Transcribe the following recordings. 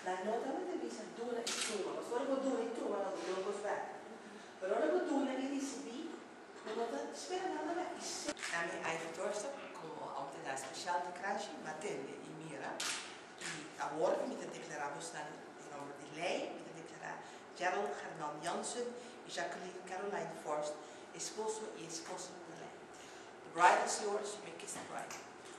La nota me dice dura e tua, ma solo dura e tua, non devo cos'è. Però la dura che dice B, la nota spera nada la is. A mim aí força como a autoridade especial de creche, Matilde e Mira, e agora me declaramos na nome de lei, me declarar Gerald Hernan Jansen e Jacqueline Caroline Forst, esposo e esposa de lei. The bride is yours, you may kiss the bride.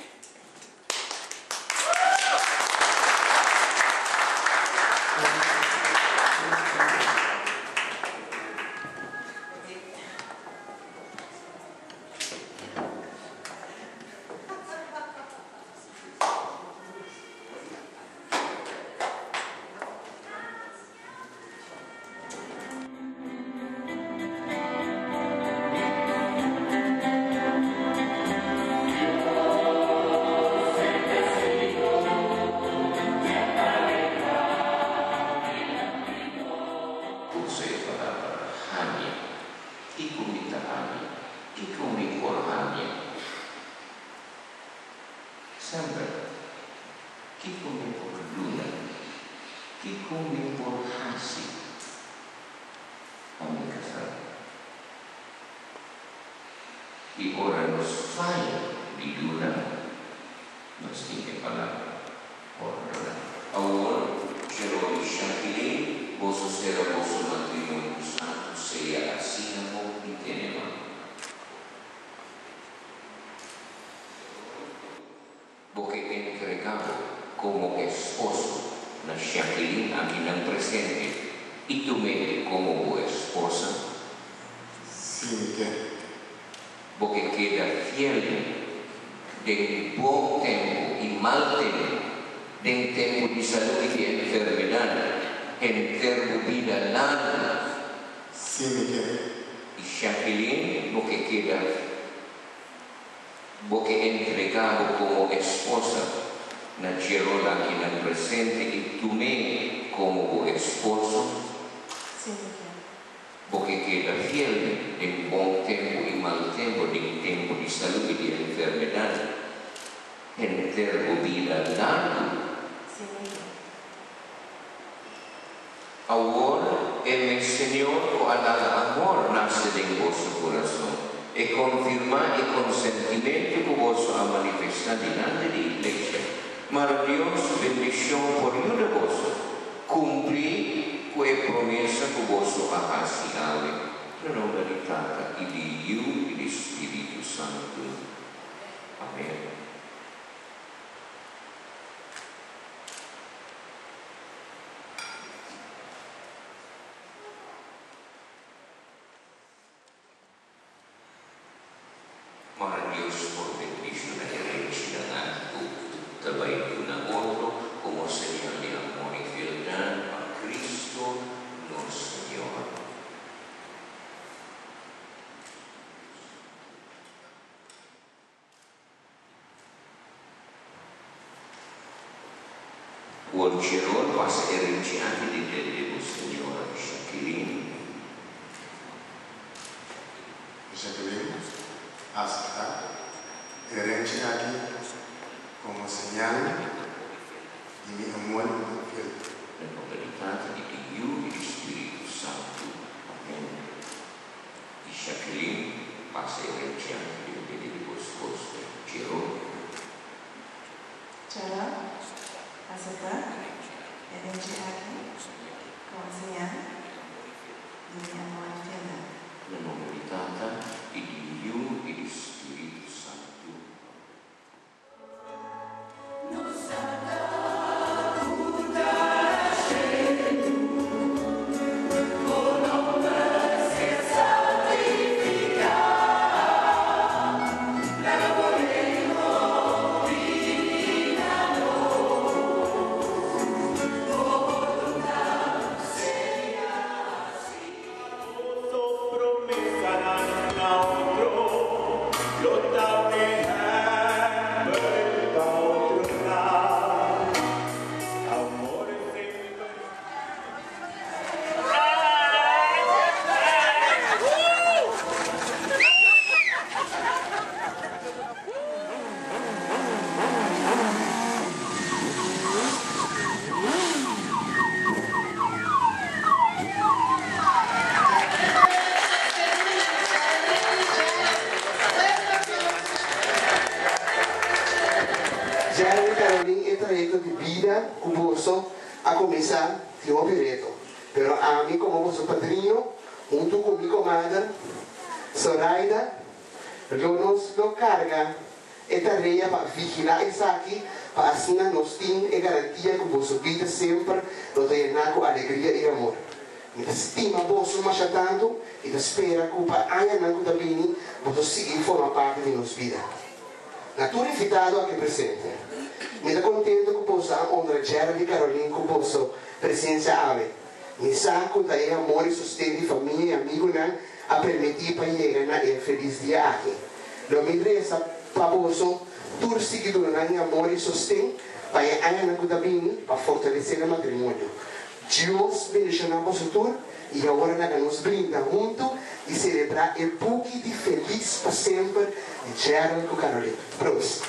E ora nos fai di luna, nos tiene palabra, ora. Ahora, quiero Jacqueline, vos será vosso matrimonio santo, sea así amor y tenema. Porque entregado como esposo, la Jacqueline aquí en presente, y tu mente como tu esposa. Sí, ¿qué? Porque queda fiel de buen tiempo y mal tiempo, de tiempo de salud y de enfermedad, en tiempo de vida larga. Sí, Miguel. Y Jacqueline, porque queda, porque entregado como esposa, nació aquí en el presente y tú me como esposo. Sí, Miguel. Porque queda fiel en buen tiempo y mal tiempo, en tiempo de salud y de enfermedad, en tiempo de vida larga. Sí, Miguel. Ahora, el Señor, o al amor, nace de vuestro corazón, y confirma el consentimiento que vos ha manifestado delante de la iglesia. Mas Dios, bendición por ayuda vos, cumplir quelle promessa che vostro ha assinale, nella verità e di Dio e di Spirito Santo. Amen. Ma Dios por bendición herencia a tutta la una otro como señal de amor y fidelidad a Cristo nuestro Señor. Oggi passa herencia anche di te, Signora Jacqueline. Jacqueline, acepta herencia aquí como señal de mi amor fiel. Nella verità di Dio e di Spirito Santo. Amen. E Jacqueline passa herencia anche di te, sposo. Giro. Ciao, aceptar herencia aquí como señal de mi amor fiel. Nella verità di Dio e di Spirito Santo. La trayecto de vida que vos a comenzar de un periodo. Pero a mí como vos padrino, junto con mi comadre, Zoraida, yo nos lo carga esta tarea para vigilar eso aquí, para así nos tener garantía que vos vida siempre nos llena con alegría y amor. E estima vos mais tanto e espera que para año não também vos seguir forma parte de nossa vida. Natura invitado aqui presente. Me da contento que possa honrar Jeremy Caroline que possa presença ave. Me saco daí amor e sustento de família e amigo a permitir para chegar na feliz dia aqui. Lo me resta para vos tur seguidor na amor e sustento para año não também para fortalecer o matrimônio. Dios bendiga a vosotros y ahora nos brinda juntos y celebrar el buque de feliz para siempre de Gerald con Carolina. Prost.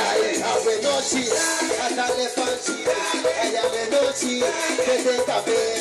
Café.